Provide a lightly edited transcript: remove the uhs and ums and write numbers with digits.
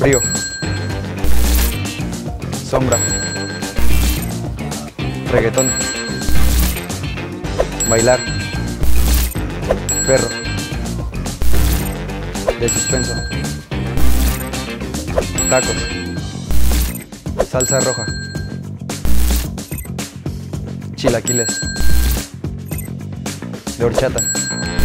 Frío. Sombra. Reggaetón. Bailar. Perro. De suspenso. Tacos. Salsa roja. Chilaquiles. De horchata.